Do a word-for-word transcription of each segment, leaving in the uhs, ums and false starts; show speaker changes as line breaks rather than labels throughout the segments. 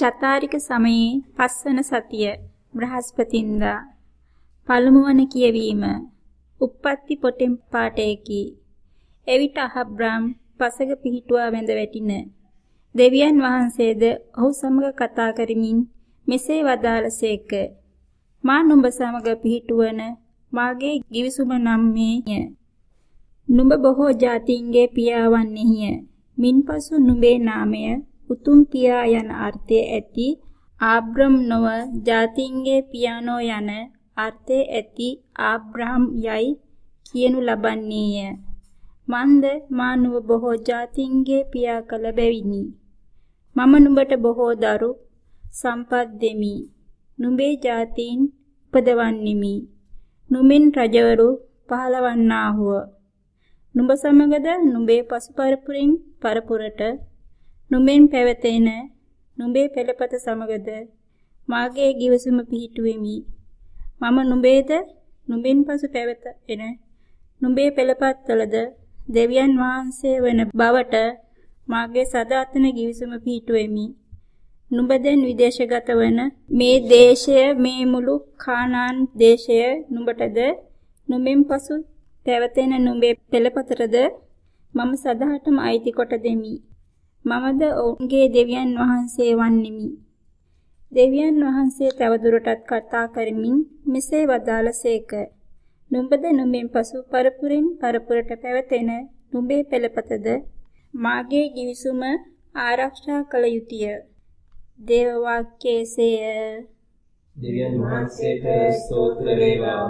චතාරික සමයේ පස්වන සතිය බ්‍රහස්පතින්දා පළමු වන කියවීම උප්පත්ති පොටෙන් පාඨයකි. එවිට අහබ්‍රාම් පසක පිහිටුවා වැඳ වැටින දෙවියන් වහන්සේද ඔහු සමග කතා කරමින් මෙසේ වදාළසේක. මා නුඹ සමග පිහිටුවන මාගේ ගිවිසුම නම් මේය. නුඹ බොහෝ ජාතීන්ගේ පියා වන්නේය. මින්පසු නුඹේ නාමය උතුම් පියා යන අර්ථය ඇති ආබ්‍රම් නොව ජාතීන්ගේ පියානෝ යන අර්ථය ඇති ආබ්‍රහම් යයි කියනු ලබන්නේය. මන්ද මා නුඹ බොහෝ ජාතීන්ගේ පියා කළ බැවිනි. මම නුඹට බොහෝ දරු සම්පත් දෙමි. නුඹේ ජාතීන් උපදවන්නෙමි. නුඹෙන් රජවරු පහළවන්නාහුව. නුඹ සමගද නුඹේ පසු පරපුරින් පරපුරට නුඹෙන් පැවතෙන නුඹේ පෙළපත සමගද මාගේ ගිවිසුම පිහිටුවෙමි. මම නුඹේද නුඹෙන් පසු පැවතෙන නුඹේ පෙළපත්වලද දෙවියන් වහන්සේ වන බවට මාගේ සදාතන ගිවිසුම පිහිටුවෙමි. නුඹ දැන් විදේශගත වන මේ දේශය මේ මුළු කානාන් දේශය නුඹටද නුඹෙන් පසු පැවතෙන නුඹේ පෙළපතටද මම සදාටම අයිති කොට දෙමි. මමද ඔවුන්ගේ දෙවියන් වහන්සේ වන්නෙමි. දෙවියන් වහන්සේ තවදුරටත් කතා කරමින් මෙසේ වදාළසේක. නුඹද නුඹෙන් පසු පරපුරින් පරපුරට පැවතෙන නුඹේ පෙළපතද මාගේ ගිවිසුම ආරක්ෂා කළ යුතුය. දේව වාක්‍යයේසේය.
දෙවියන් වහන්සේට ස්තෝත්‍ර වේවා.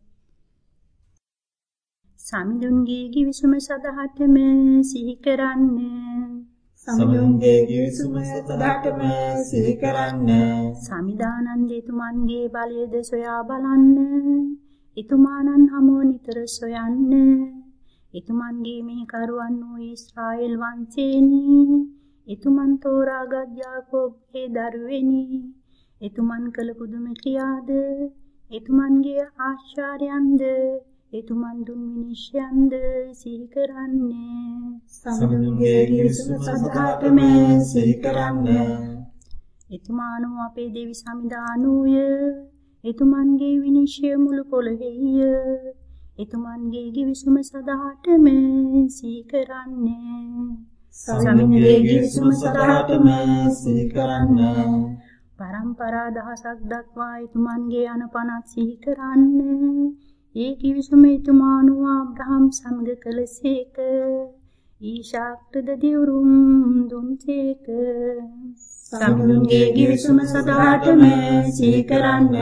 සමිඳුන්ගේ ගිවිසුම සදහටම සිහි කරන්න.
සමිඳුන්ගේ ගිවිසුම සදහටම සිහි කරන්න.
සමිදානන්ද එතුමන්ගේ බලයද සොයා බලන්න. එතුමානන් හමුව නිතර සොයන්න. එතුමන්ගේ මෙහෙකරුවන් වූ ඊශ්‍රායෙල් වංශේනි. එතුමන් තෝරාගත් යාකෝබ්ගේ දරුවෙනි. එතුමන් කළ පුදුම ක්‍රියාද එතුමන්ගේ ආශ්චර්යයන්ද එතුමන් දුන් විනිශ්චයන්ද සිහි කරන්නේ.
සමිඳුන්ගේ ගිවිසුම සදහටම සිහි කරන්න.
එතුමානෝ අපේ දෙවි සමිදානෝය. එතුමන්ගේ විනිශ්චය මුළු පොළොවේය. එතුමන්ගේ ගිවිසුම සදහටම සිහි කරන්නේ.
සමිඳුන්ගේ ගිවිසුම සදහටම සිහි කරන්න.
පරම්පරා දහසක් දක්වා එතුමන්ගේ අනපනත් සිහි කරන්න. ඒ කිවිසුම එතුමානෝ ආබ්‍රහම් සමග කළසේක. ඊශාක්ටද දිවුරුම් දුන්සේක.
සමිඳුන්ගේ ගිවිසුම සදහටම සිහි කරන්න.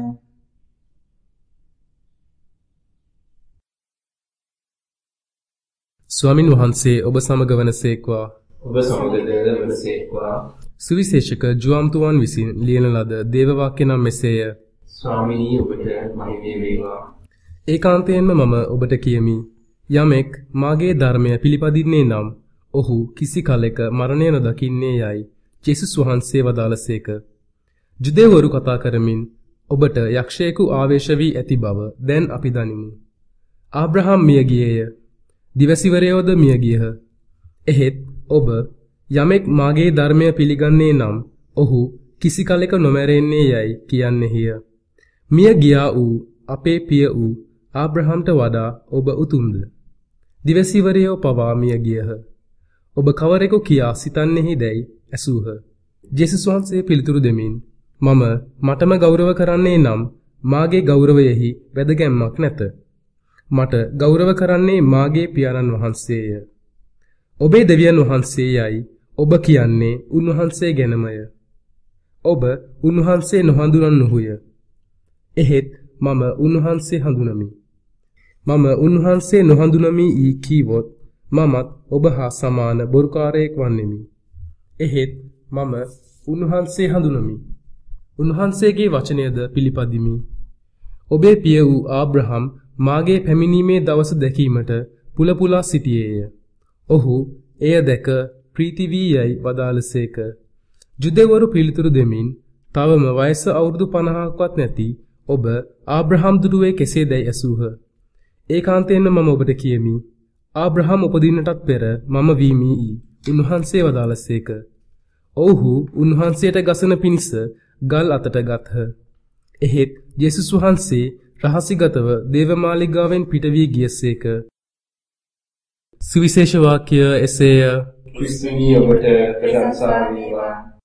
ස්වාමින් වහන්සේ ඔබ සමග වනසේක්වා.
ඔබ සමගද වනසේක්වා.
සුවිශේෂක ජුවම්තුවන් විසින් ලියන ලද දේව වාක්‍ය නම් මෙසේය.
ස්වාමිනී ඔබට මහිමය වේවා.
ඒකාන්තයෙන්ම මම ඔබට කියමි. යමෙක් මාගේ ධර්මය පිළිපදින්නේ නම් ඔහු කිසි කලෙක මරණය නොදකින්නේ යයි ජේසුස් වහන්සේ වදාළසේක. ජුදේවරු කතා කරමින් ඔබට යක්ෂයෙකු ආවේශ වී ඇති බව දැන් අපි දනිමු. ආබ්‍රහම් මිය ගියේය. දිවසිවරයෝද මිය ගියහ. එහෙත් ඔබ යමෙක් මාගේ ධර්මය පිළිගන්නේ නම් ඔහු කිසි කලෙක නොමැරෙන්නේ යයි කියන්නේය. මිය ගියා වූ අපේ පිය වූ ආබ්‍රහම්ට වඩා ඔබ උතුම්ද? දිවසිවරයෝ පවා මිය ගියහ. ඔබ කවරෙකු කියා සිතන්නේහි දැයි ඇසූහ. ජේසුස් වහන්සේ පිළිතුරු දෙමින් මම මටම ගෞරව කරන්නේ නම් මාගේ ගෞරවයෙහි වැදගැම්මක් නැත. මට ගෞරව කරන්නේ මාගේ පියාණන් වහන්සේය. ඔබේ දෙවියන් වහන්සේ යයි ඔබ කියන්නේ උන්වහන්සේ ගැනමය. ඔබ උන්වහන්සේ නොහඳුනන්නහුය. එහෙත් මම උන්වහන්සේ හඳුනමි. මම උන්වහන්සේ නොහඳුනමි ඊ කීවොත් මමත් ඔබ හා සමාන බොරුකාරයෙක් වන්නෙමි. එහෙත් මම උන්වහන්සේ හඳුනමි. උන්වහන්සේගේ වචනයද පිළිපදිමි. ඔබේ පිය වූ ආබ්‍රහම් මාගේ පැමිණීමේ දවස දැකීමට පුලපුලා සිටියේය. ඔහු එය දැක ප්‍රීති වී යයි වදාළසේක. ජුදෙවරු පිළිතුරු දෙමින් තවම වයස අවුරුදු පනහක්වත් නැති ඔබ ආබ්‍රහම් දුටුවේ කෙසේදැයි ඇසූහ. ඒකාන්තයෙන්ම මම ඔබට කියමි. ආබ්‍රහම් උපදින්නටත් පෙර මම වීමි ඊ උන්වහන්සේ වදාළසේක. ඔවුහු උන්වහන්සේට ගසන පිණිස ගල් අතට ගත්හ. එහෙත් යේසුස් වහන්සේ රහසිගතව දේවමාලිගාවෙන් පිට වී ගියසේක. සුවිශේෂ වාක්‍ය එසේය.
ක්‍රිස්තුනි ඔබට ප්‍රශංසා වේවා.